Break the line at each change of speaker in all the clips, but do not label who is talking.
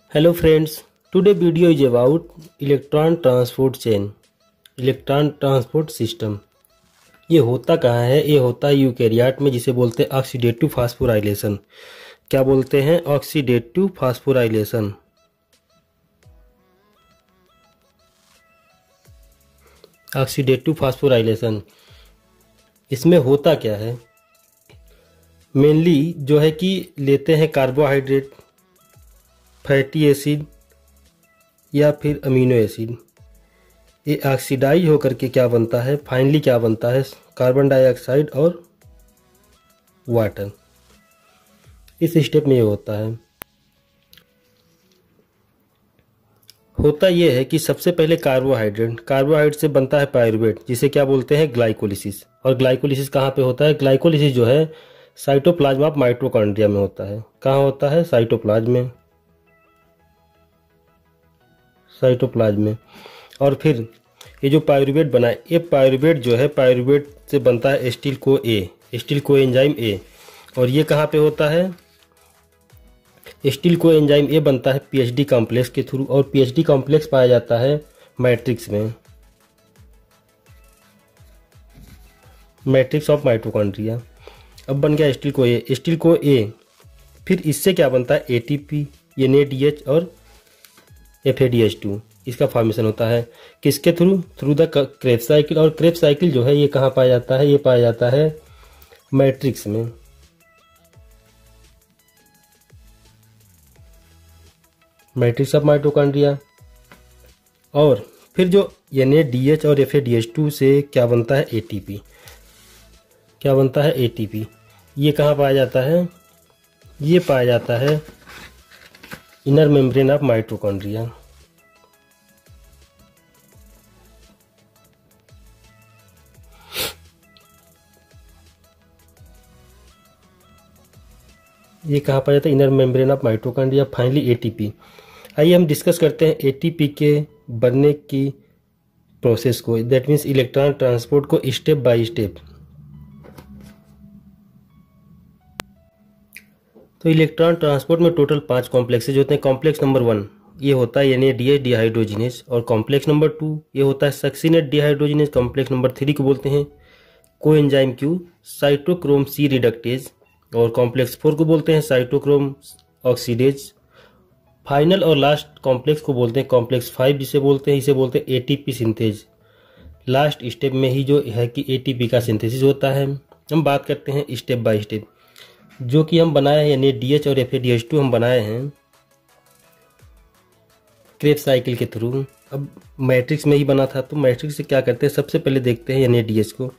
Hello friends, today video is about electron transport chain, electron transport system. ये होता कहाँ है? ये होता है यूकेरियोट में, जिसे बोलते हैं ऑक्सीडेटिव फास्फोराइलेशन। क्या बोलते हैं? Oxidative phosphorylation. ऑक्सीडेटिव फास्फोराइलेशन इसमें होता क्या है? मेनली जो है कि लेते हैं कार्बोहाइड्रेट, फैटी एसिड या फिर अमीनो एसिड। ये ऑक्सीडाइज होकर के क्या बनता है? फाइनली क्या बनता है? कार्बन डाइऑक्साइड और वाटर। इस स्टेप में ये होता है। होता ये है कि सबसे पहले कार्बोहाइड्रेट से बनता है पायरुवेट, जिसे क्या बोलते हैं? ग्लाइकोलिसिस। और ग्लाइकोलिसिस कहाँ पे होता है? ग्लाइकोलिसिस जो है साइटोप्लाज्म ऑफ माइटोकॉन्ड्रिया में होता है। कहाँ होता है? साइटोप्लाज्म में। और फिर ये जो पायरुवेट बना है, ये पायरुवेट जो है, पायरुवेट से बनता है स्टील कोएंजाइम ए। और ये कहाँ पे होता है? स्टील कोएंजाइम ए बनता है पीएचडी कॉम्प्लेक्स के थ्रू, और पीएचडी कॉम्प्लेक्स पाया जाता है मैट्रिक्स में, मैट्रिक्स ऑफ माइटोकॉन्ड्रिया। अब बन गया स्टील को ए। फिर इससे क्या बनता है? एटीपी, NADH और FADH2। इसका फॉर्मेशन होता है किसके through? Through the Krebs cycle. और क्रेब्स साइकिल जो है ये कहाँ पाया जाता है? ये पाया जाता है मैट्रिक्स में। Matrix of mitochondria. और फिर जो NADH और FADH2 से क्या बनता है? ATP। क्या बनता है? ATP। ये कहाँ पाया जाता है? ये पाया जाता है इनर मेम्ब्रेन ऑफ माइटोकॉन्ड्रिया। ये कहाँ पाया जाता है? Inner membrane of mitochondria. Finally ATP। आइए हम डिस्कस करते हैं ATP के बनने की प्रोसेस को, दैट मीन्स इलेक्ट्रॉन ट्रांसपोर्ट को स्टेप बाय स्टेप। तो इलेक्ट्रॉन ट्रांसपोर्ट में टोटल 5 कॉम्प्लेक्सेज होते हैं। कॉम्प्लेक्स नंबर 1 ये होता है NADH डिहाइड्रोजिनेज, और कॉम्प्लेक्स नंबर 2 ये होता है सक्सिनेट डिहाइड्रोजिनेज। कॉम्प्लेक्स नंबर 3 को बोलते हैं coenzyme Q cytochrome C reductase, और कॉम्प्लेक्स 4 को बोलते हैं साइटोक्रोम ऑक्सीडेज। फाइनल और लास्ट कॉम्प्लेक्स को बोलते हैं कॉम्प्लेक्स 5, इसे बोलते हैं ATP सिंथेज। लास्ट स्टेप में ही जो है कि ATP का सिंथेसिस होता है। हम बात करते हैं स्टेप बाय स्टेप। जो कि हम बनाए हैं NADH और FADH2 हम बनाए हैं क्रेब्स साइकिल के थ्रू। अब मैट्रिक्स में ही बना था, तो मैट्रिक्स से क्या करते हैं? सबसे पहले देखते हैं NADH को।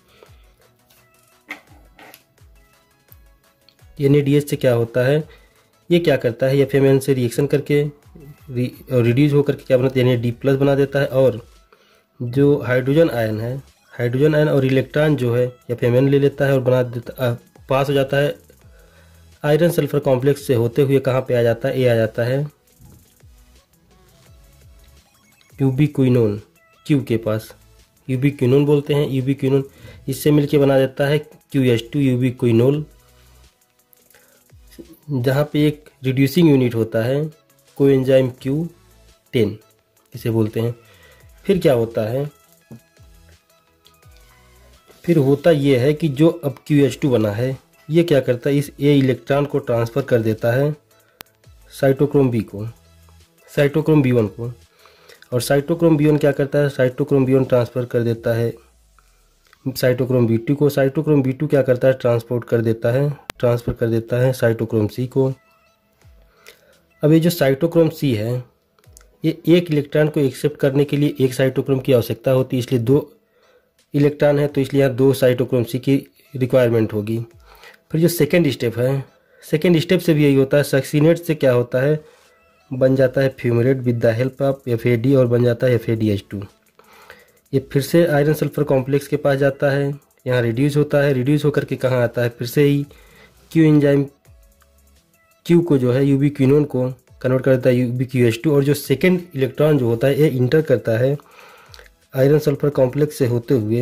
NADH से क्या होता है? ये क्या करता है? FMN से रिएक्शन करके रिड्यूस होकर के क्या बनाता है? NAD+ बना देता है। और जो हाइड्रोजन आयन और इलेक्ट्रॉन जो है FMN ले लेता है और बना देता, पास हो जाता है आयरन सल्फर कॉम्प्लेक्स से होते हुए। कहाँ पे आ जाता है? ये आ जाता है यूबिक्विनोन Q के पास। यूबिक्विनोन बोलते हैं, यूबिक्विनोन। इससे मिलके बना देता है QH2 यूबिक्विनोल, जहाँ पे एक रिड्यूसिंग यूनिट होता है कोएंजाइम Q10 इसे बोलते हैं। फिर क्या होता है? फिर होता ये है कि जो अब QH2 बना है, ये क्या करता है? इस A इलेक्ट्रॉन को ट्रांसफ़र कर देता है साइटोक्रोम B को, साइटोक्रोम B1 को। और साइटोक्रोम B1 क्या करता है? साइटोक्रोम B1 ट्रांसफ़र कर देता है साइटोक्रोम B2 को। साइटोक्रोम B2 क्या करता है? ट्रांसफ़र कर देता है साइटोक्रोम C को। अब ये जो साइटोक्रोम C है, ये एक इलेक्ट्रॉन को एक्सेप्ट करने के लिए एक साइटोक्रोम की आवश्यकता होती है, इसलिए 2 इलेक्ट्रॉन है, तो इसलिए यहाँ 2 साइटोक्रोम C की रिक्वायरमेंट होगी। फिर जो सेकेंड स्टेप है, सेकेंड स्टेप से भी यही होता है। सक्सिनेट से क्या होता है? बन जाता है fumarate with the help of FAD, और बन जाता है FADH2। ये फिर से आयरन सल्फर कॉम्प्लेक्स के पास जाता है, यहाँ रिड्यूस होता है। रिड्यूस होकर के कहाँ आता है? फिर से ही कोएंजाइम Q को जो है यूबिक्विनोन को कन्वर्ट कर देता है UbQH2। और जो सेकेंड इलेक्ट्रॉन जो होता है, ये इंटर करता है आयरन सल्फर कॉम्प्लेक्स से होते हुए,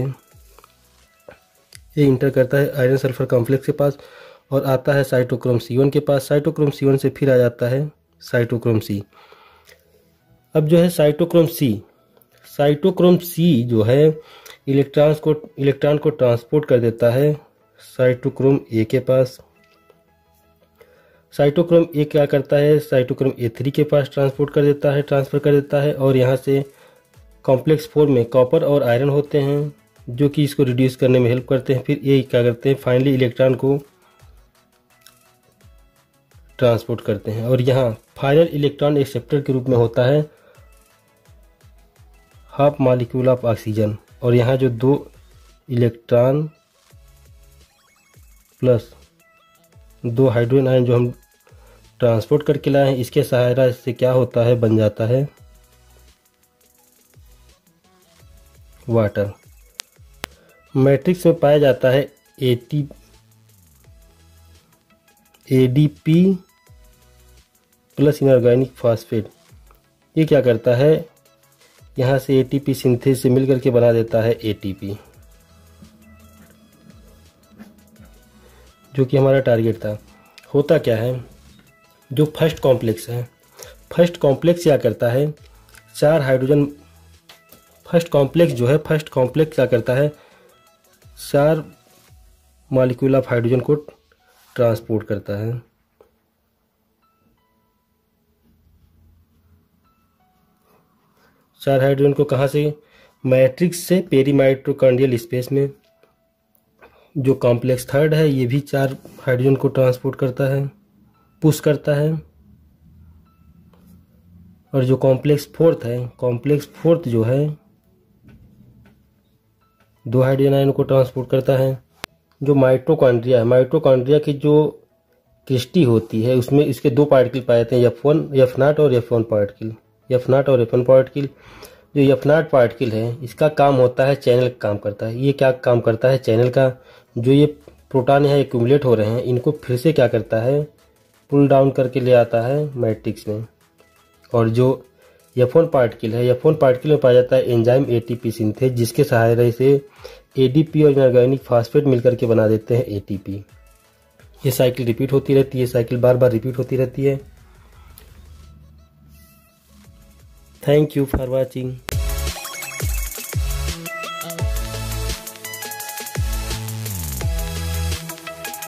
ये इंटर करता है आयरन सल्फर कॉम्प्लेक्स के पास और आता है साइटोक्रोम C1 के पास। साइटोक्रोम C1 से फिर आ जाता है साइटोक्रोम C। अब जो है साइटोक्रोम सी जो है इलेक्ट्रॉन को ट्रांसपोर्ट कर देता है साइटोक्रोम ए के पास। साइटोक्रोम ए क्या करता है, साइटोक्रोम ए3 के पास ट्रांसफर कर देता है और यहाँ से कॉम्प्लेक्स फॉर्म में कॉपर और आयरन होते हैं जो कि इसको रिड्यूस करने में हेल्प करते हैं। फिर ये क्या करते हैं, फाइनली इलेक्ट्रॉन को ट्रांसपोर्ट करते हैं और यहाँ फाइनल इलेक्ट्रॉन एक्सेप्टर के रूप में होता है हाफ मॉलिक्यूल ऑफ ऑक्सीजन। और यहाँ जो 2 इलेक्ट्रॉन प्लस 2 हाइड्रोजन आयन जो हम ट्रांसपोर्ट करके लाए हैं, इसके सहायता से क्या होता है, बन जाता है वाटर। मैट्रिक्स में पाया जाता है ADP प्लस इनऑर्गेनिक फॉस्फेट। ये क्या करता है, यहाँ से ATP सिंथेस से मिलकर के बना देता है ATP, जो कि हमारा टारगेट था। होता क्या है, जो फर्स्ट कॉम्प्लेक्स है, फर्स्ट कॉम्प्लेक्स क्या करता है, 4 हाइड्रोजन, फर्स्ट कॉम्प्लेक्स क्या करता है, 4 मॉलिक्यूल ऑफ हाइड्रोजन को ट्रांसपोर्ट करता है। चार हाइड्रोजन को कहाँ से, मैट्रिक्स से पेरीमाइटोकॉन्ड्रियल स्पेस में। जो कॉम्प्लेक्स थर्ड है ये भी 4 हाइड्रोजन को ट्रांसपोर्ट करता है, पुश करता है। और जो कॉम्प्लेक्स फोर्थ जो है 2 हाइड्रोजन आयन को ट्रांसपोर्ट करता है। जो माइटोकॉन्ड्रिया की जो क्रिस्टी होती है उसमें इसके 2 पार्टिकल पाए जाते हैं, F0 और F1 पार्टिकल। जो F0 पार्टिकल है इसका काम होता है, चैनल का काम करता है। ये क्या काम करता है, चैनल का। जो ये प्रोटॉन यहाँ एक्यूमुलेट हो रहे हैं इनको फिर से क्या करता है, पुल डाउन करके ले आता है मैट्रिक्स में। और जो F1 पार्टिकल में पाया जाता है एंजाइम ATP सिंथेज, जिसके सहायता से ADP और इनऑर्गेनिक फॉस्फेट मिलकर के बना देते हैं ATP। ये साइकिल रिपीट होती रहती है, साइकिल बार बार रिपीट होती रहती है। Thank you for watching.